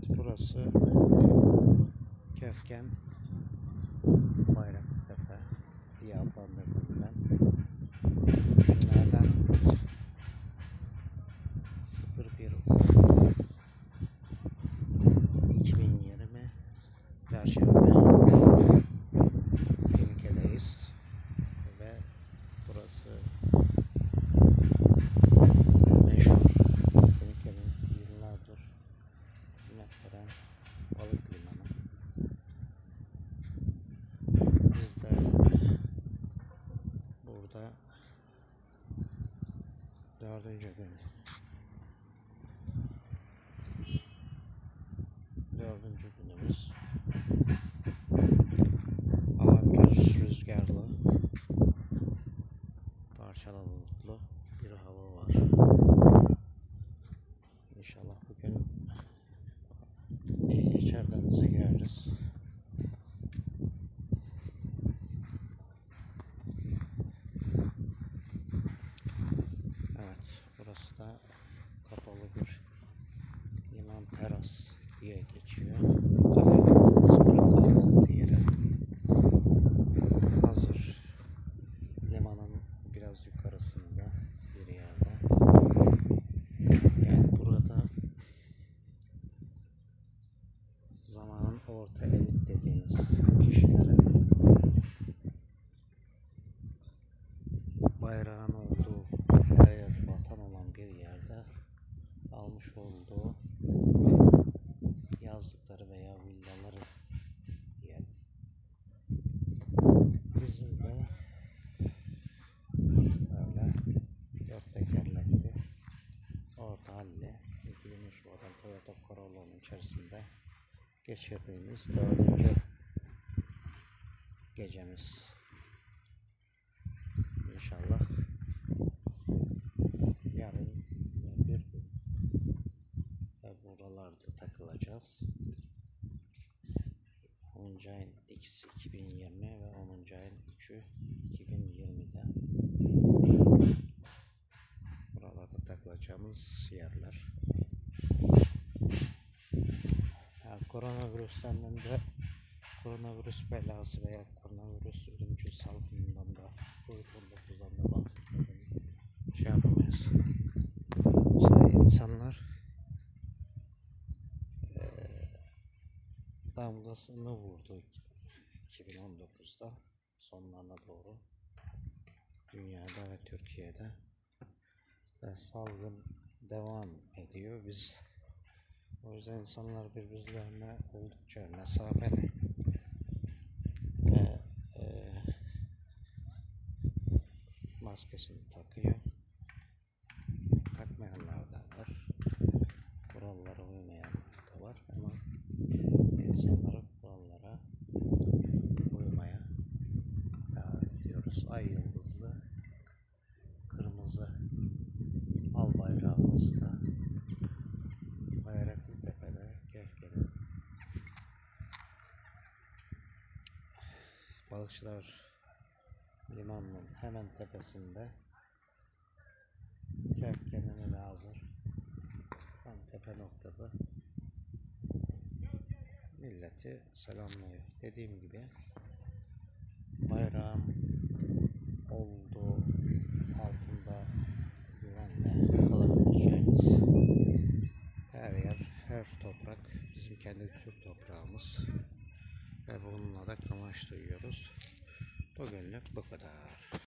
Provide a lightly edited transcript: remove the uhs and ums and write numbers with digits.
Evet, burası Kefken Bayraklıtepe diye adlandırdım ben. Günlerden 01.10.2020 Perşembe. Finike'deyiz ve burası meşhur Finike'nin yıllardır hizmet veren balık limanı. Biz de burada dördüncü günümüz. Hava biraz rüzgarlı, parçalı bulutlu bir hava var. İnşallah bugün iyi geçer, denize gireriz. Evet, burası da kapalı bir liman teras diye geçiyor. Kafe, ızgara, kahvaltı yeri. Hazır limanın biraz yukarısında bir yerde. Yani burada zamanın orta elit dediğiniz kişilerin bayrağın olduğu, her yer vatan olan bir yerde almış olduğu yazlıkları veya villaları diyelim. Bizim de böyle dört tekerlekli orta halli gümüş model Toyota Corolla'nın içerisinde geçirdiğimiz dördüncü gecemiz. İnşallah yarın bir gün ve buralarda takılacağız. 10. ayın 2'si 2020 ve 10. ayın 3'ü 2020'de buralarda takılacağımız yerler. Yani koronavirüs belası veya koronavirüs ölümcül salgınından da COVID-19'dan da bahsetmeden şey yapamayız. Mesela insanlar damgasını vurdu 2019'da sonlarına doğru dünyada ve Türkiye'de ve salgın devam ediyor. O yüzden insanlar birbirlerine oldukça mesafeli ve maskesini takıyor. Takmayanlar da var. Kurallara uymayanlar da var ama insanları kurallara uymaya davet ediyoruz. Ay yıldızlı kırmızı al bayrağımızda Bayraklıtepe'de Kefken'in Balıkçılar Limanı'nın hemen tepesinde Kefken'in hazır tam tepe noktada milleti selamlıyor. Dediğim gibi bayrağın olduğu altında güvenle kalabileceğimiz her yer, her toprak bizim kendi Türk toprağımız ve bununla da kıvanç duyuyoruz. Bugünlük bu kadar.